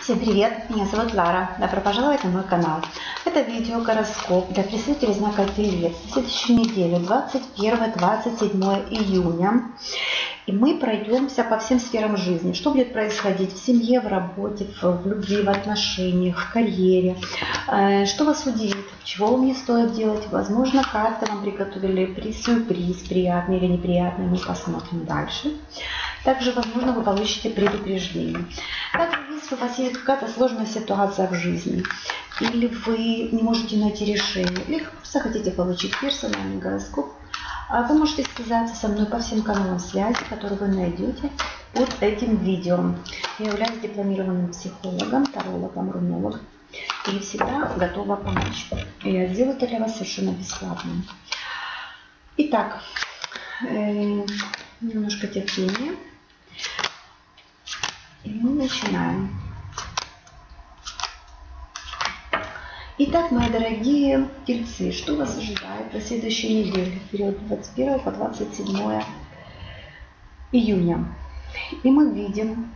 Всем привет, меня зовут Лара, добро пожаловать на мой канал. Это видео гороскоп для представителей знака Телец на следующую неделю, 21-27 июня. И мы пройдемся по всем сферам жизни, что будет происходить в семье, в работе, в любви, в отношениях, в карьере, что вас удивит, чего вам не стоит делать. Возможно, карты вам приготовили сюрприз, приятный или неприятный, мы посмотрим дальше. Также, возможно, вы получите предупреждение. Также, если у вас есть какая-то сложная ситуация в жизни, или вы не можете найти решение, или просто хотите получить персональный гороскоп, вы можете связаться со мной по всем каналам связи, которые вы найдете под этим видео. Я являюсь дипломированным психологом, тарологом, рунологом и всегда готова помочь. И я сделаю это для вас совершенно бесплатно. Итак, немножко терпения. И мы начинаем. Итак, мои дорогие тельцы, что вас ожидает на следующей неделе, в период 21 по 27 июня? И мы видим,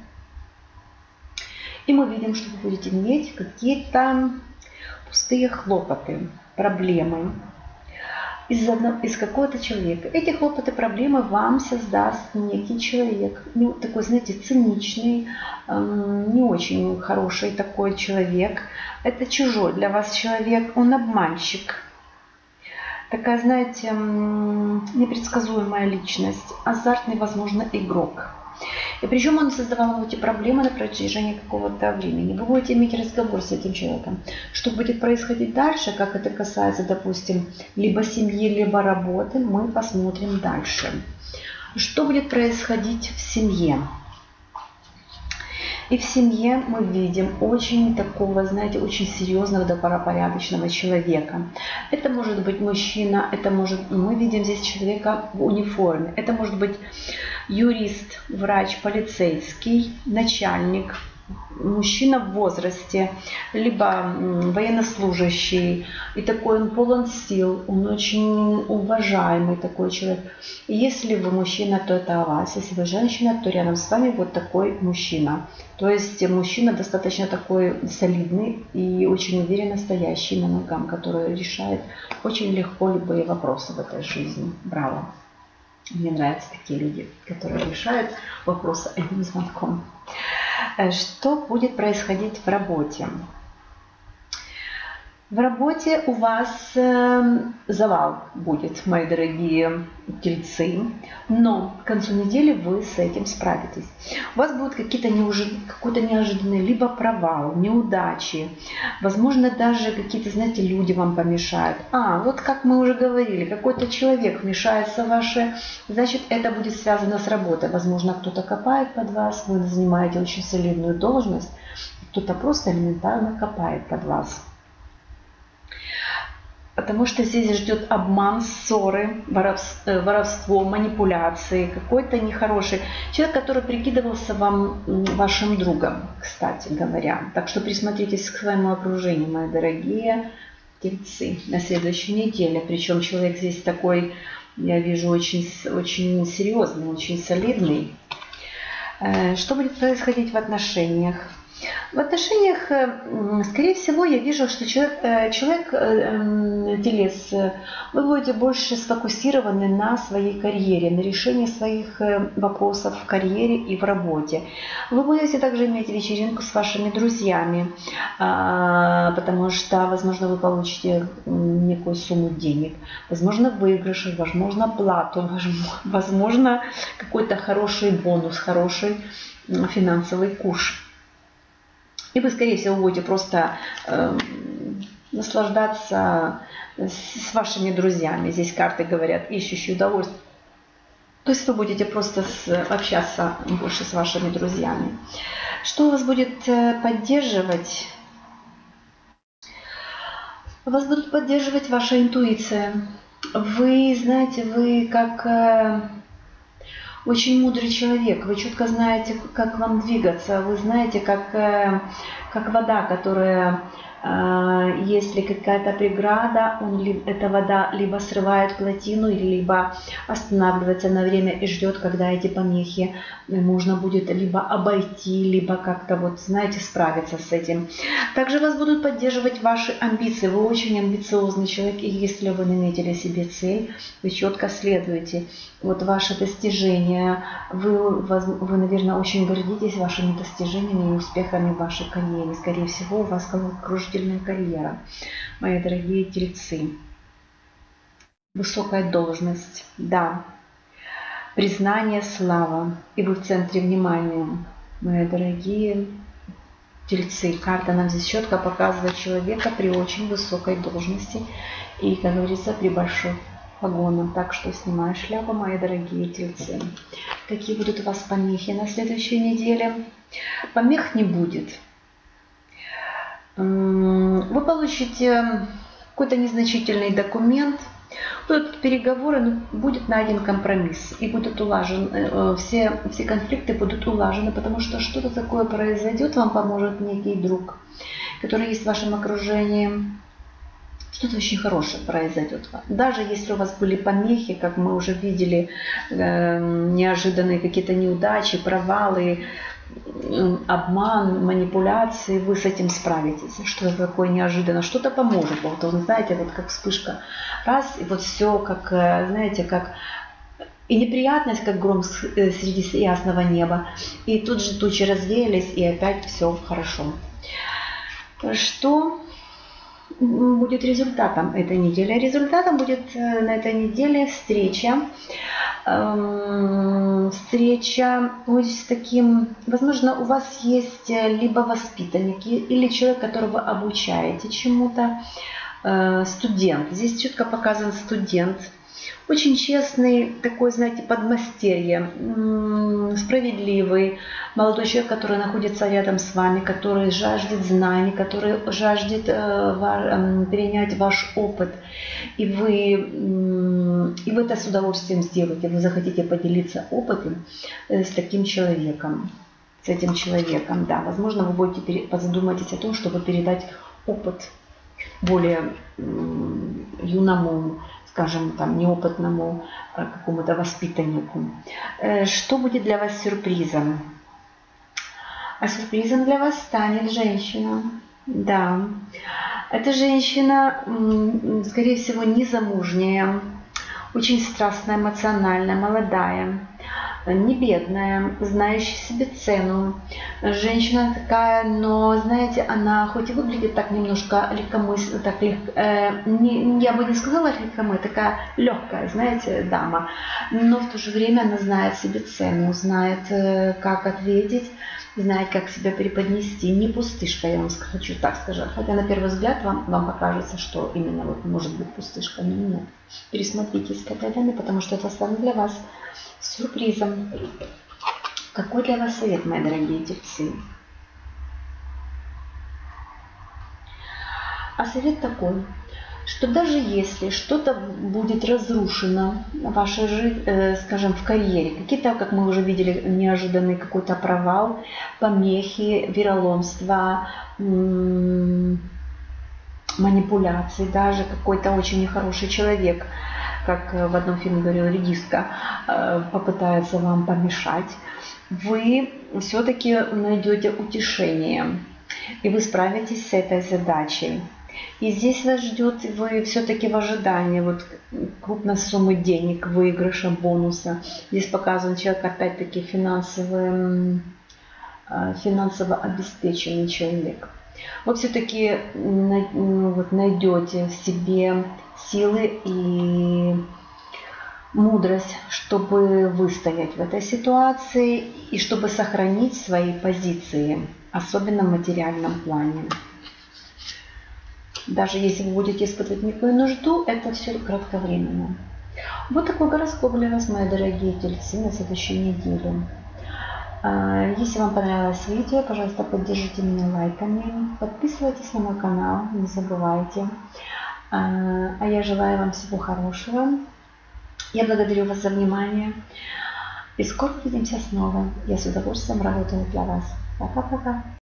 что вы будете иметь какие-то пустые хлопоты, проблемы из какого-то человека. Эти хлопоты, проблемы вам создаст некий человек, такой, знаете, циничный, не очень хороший такой человек. Это чужой для вас человек, он обманщик. Такая, знаете, непредсказуемая личность, азартный, возможно, игрок. И причем он создавал вам эти проблемы на протяжении какого-то времени. Вы будете иметь разговор с этим человеком. Что будет происходить дальше, как это касается, допустим, либо семьи, либо работы, мы посмотрим дальше. Что будет происходить в семье? И в семье мы видим очень такого, знаете, очень серьезного, добропорядочного человека. Это может быть мужчина, мы видим здесь человека в униформе. Это может быть юрист, врач, полицейский, начальник, мужчина в возрасте, либо военнослужащий. И такой он полон сил, он очень уважаемый такой человек. И если вы мужчина, то это о вас. Если вы женщина, то рядом с вами вот такой мужчина. То есть мужчина достаточно такой солидный и очень уверенно стоящий на ногам, который решает очень легко любые вопросы в этой жизни. Браво! Мне нравятся такие люди, которые решают вопросы одним звонком. Что будет происходить в работе? В работе у вас завал будет, мои дорогие тельцы, но к концу недели вы с этим справитесь. У вас будут какой-то неожиданный либо провал, неудачи, возможно, даже какие-то, знаете, люди вам помешают. Вот как мы уже говорили, какой-то человек вмешается в ваше, значит, это будет связано с работой. Возможно, кто-то копает под вас, вы занимаете очень солидную должность, кто-то просто элементарно копает под вас. Потому что здесь ждет обман, ссоры, воровство, манипуляции, какой-то нехороший человек, который прикидывался вам вашим другом, кстати говоря. Так что присмотритесь к своему окружению, мои дорогие тельцы, на следующей неделе. Причем человек здесь такой, я вижу, очень серьезный, очень солидный. Что будет происходить в отношениях? В отношениях, скорее всего, я вижу, что человек телец, вы будете больше сфокусированы на своей карьере, на решении своих вопросов в карьере и в работе. Вы будете также иметь вечеринку с вашими друзьями, потому что, возможно, вы получите некую сумму денег, возможно, выигрыш, возможно, плату, возможно, какой-то хороший бонус, хороший финансовый куш. И вы, скорее всего, будете просто наслаждаться с вашими друзьями. Здесь карты говорят, ищущие удовольствие. То есть вы будете просто общаться больше с вашими друзьями. Что вас будет поддерживать? Вас будет поддерживать ваша интуиция. Вы знаете, вы как очень мудрый человек, вы четко знаете, как вам двигаться, вы знаете, как как вода, которая, если какая-то преграда, эта вода либо срывает плотину, либо останавливается на время и ждет, когда эти помехи можно будет либо обойти, либо как-то, вот, знаете, справиться с этим. Также вас будут поддерживать ваши амбиции. Вы очень амбициозный человек, и если вы наметили себе цель, вы четко следуете. Вот ваши достижения, вы, наверное, очень гордитесь вашими достижениями и успехами в вашей карьере. Скорее всего, у вас головокружительная карьера, мои дорогие тельцы. Высокая должность, да. Признание, слава. И вы в центре внимания, мои дорогие тельцы. Карта нам здесь четко показывает человека при очень высокой должности и, как говорится, при большой погонам. Так что снимаю шляпу, мои дорогие тельцы. Какие будут у вас помехи на следующей неделе? Помех не будет. Вы получите какой-то незначительный документ, будут переговоры, но будет найден компромисс и будут улажены, все конфликты будут улажены, потому что что-то такое произойдет, вам поможет некий друг, который есть в вашем окружении. Что-то очень хорошее произойдет. Даже если у вас были помехи, как мы уже видели, неожиданные какие-то неудачи, провалы, обман, манипуляции, вы с этим справитесь. Что это такое неожиданно? Что-то поможет. Вот, вы знаете, вот как вспышка. Раз, и вот все, как, знаете, как и неприятность, как гром среди ясного неба. И тут же тучи развеялись, и опять все хорошо. Что будет результатом этой недели? Результатом будет на этой неделе встреча с таким, возможно, у вас есть либо воспитанники, или человек, которого вы обучаете чему-то, студент. Здесь четко показан студент. Очень честный, такой, знаете, подмастерье, справедливый, молодой человек, который находится рядом с вами, который жаждет знаний, который жаждет перенять ваш опыт. И вы это с удовольствием сделаете. Вы захотите поделиться опытом с таким человеком, с этим человеком. Да, возможно, вы будете задумаетесь о том, чтобы передать опыт более юному, скажем, там, неопытному какому-то воспитаннику. Что будет для вас сюрпризом? А сюрпризом для вас станет женщина. Да, эта женщина, скорее всего, незамужняя, очень страстная, эмоциональная, молодая, не бедная, знающая себе цену. Женщина такая, но, знаете, она хоть и выглядит так немножко легкомысленно, так я бы не сказала легкомысленно, такая легкая, знаете, дама, но в то же время она знает себе цену, знает, как ответить, знает, как себя преподнести. Не пустышка, я вам хочу так сказать. Хотя на первый взгляд вам покажется, что именно вот может быть пустышка, но нет. Пересмотритесь к этой даме, потому что это станет для вас сюрпризом. Какой для вас совет, мои дорогие тельцы? А совет такой, что даже если что-то будет разрушено в вашей жизни, скажем, в карьере, какие-то, как мы уже видели, неожиданный какой-то провал, помехи, вероломство, манипуляции, даже какой-то очень нехороший человек, как в одном фильме говорил редиска, попытается вам помешать, вы все-таки найдете утешение, и вы справитесь с этой задачей. И здесь вас ждет, вы все-таки в ожидании вот крупной суммы денег, выигрыша, бонуса. Здесь показан человек, опять-таки, финансово обеспеченный человек. Вы все-таки найдете в себе силы и мудрость, чтобы выстоять в этой ситуации и чтобы сохранить свои позиции, особенно в материальном плане. Даже если вы будете испытывать некую нужду, это все кратковременно. Вот такой гороскоп для вас, мои дорогие тельцы, на следующую неделю. Если вам понравилось видео, пожалуйста, поддержите меня лайками, подписывайтесь на мой канал, не забывайте. А я желаю вам всего хорошего. Я благодарю вас за внимание. И скоро увидимся снова. Я с удовольствием работаю для вас. Пока-пока.